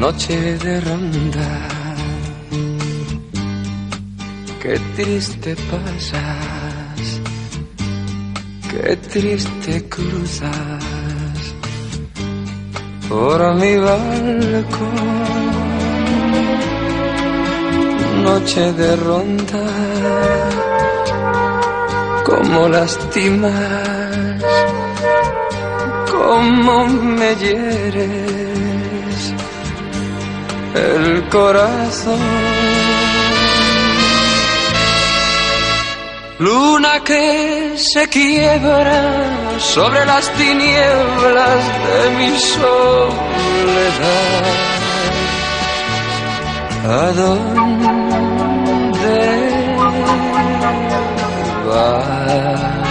noche de ronda. Qué triste pasas, qué triste cruzas por mi balcón. Noche de ronda, cómo lastimas, cómo me hieres el corazón. Luna que se quiebra sobre las tinieblas de mi soledad. ¿A dónde vas?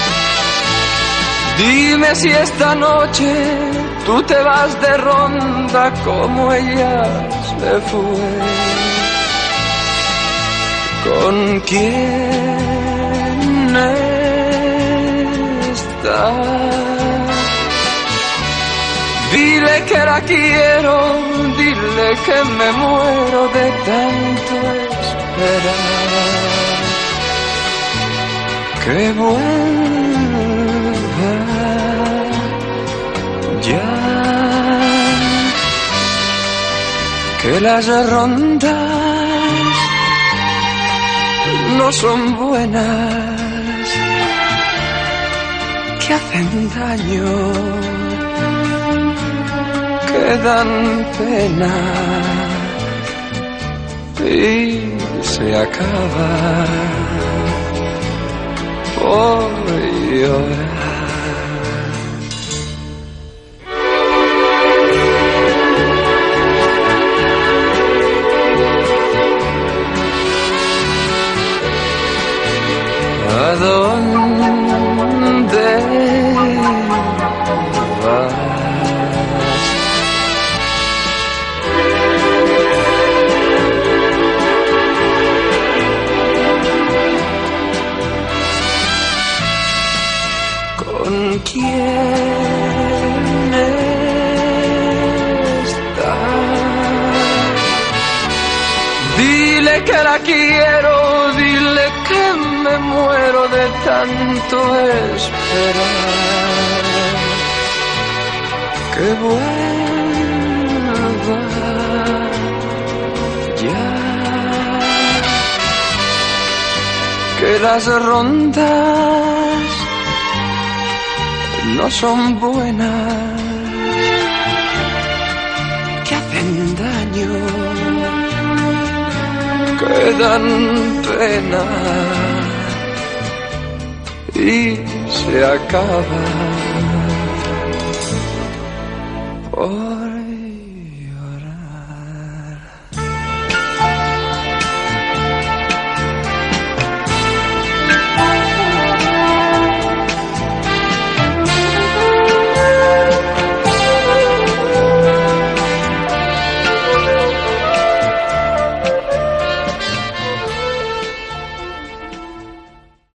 Dime si esta noche tú te vas de ronda como ella se fue. ¿Con quién está? Dile que la quiero, dile que me muero de tanto esperar. Que vuelva ya, que las rondas no son buenas, que hacen daño, que dan pena y se acaba por llorar. ¿A dónde vas? ¿Con quién está? Dile que la quiero, dile que me muero de tanto esperar. Que vuelva ya, que las rondas no son buenas, que hacen daño, que dan pena y se acaba por